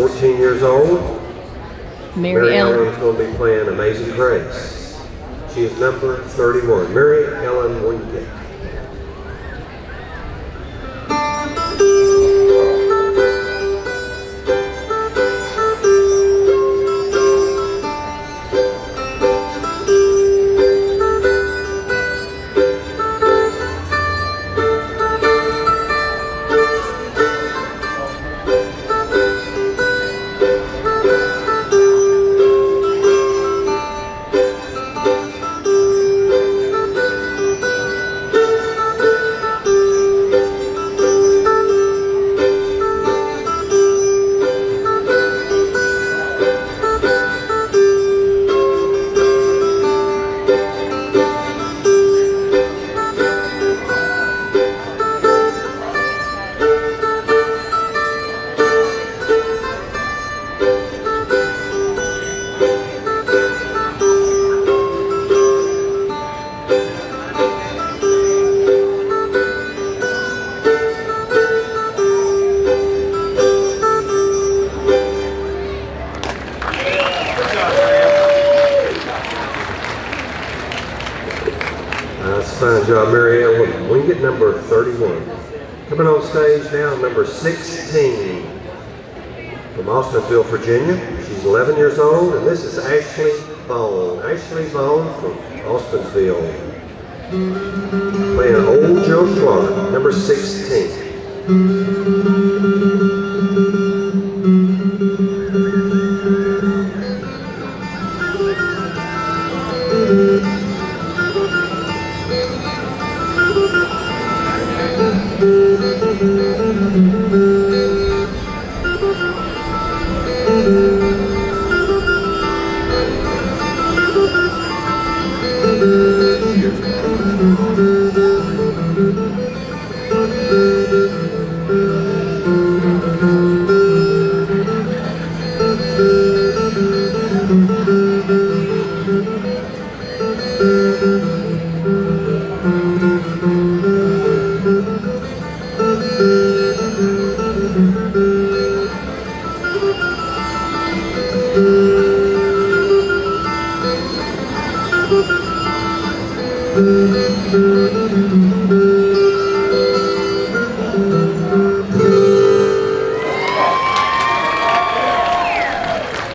14 years old. Mary Ellen is going to be playing Amazing Grace. She is number 31, Mary Ellen Wingate. Fine job, Mary Ellen Wingate, number 31. Coming on stage now, number 16 from Austinville, Virginia. She's 11 years old, and this is Ashley Bone. Ashley Bone from Austinville. Playing Old Joe Clark, number 16.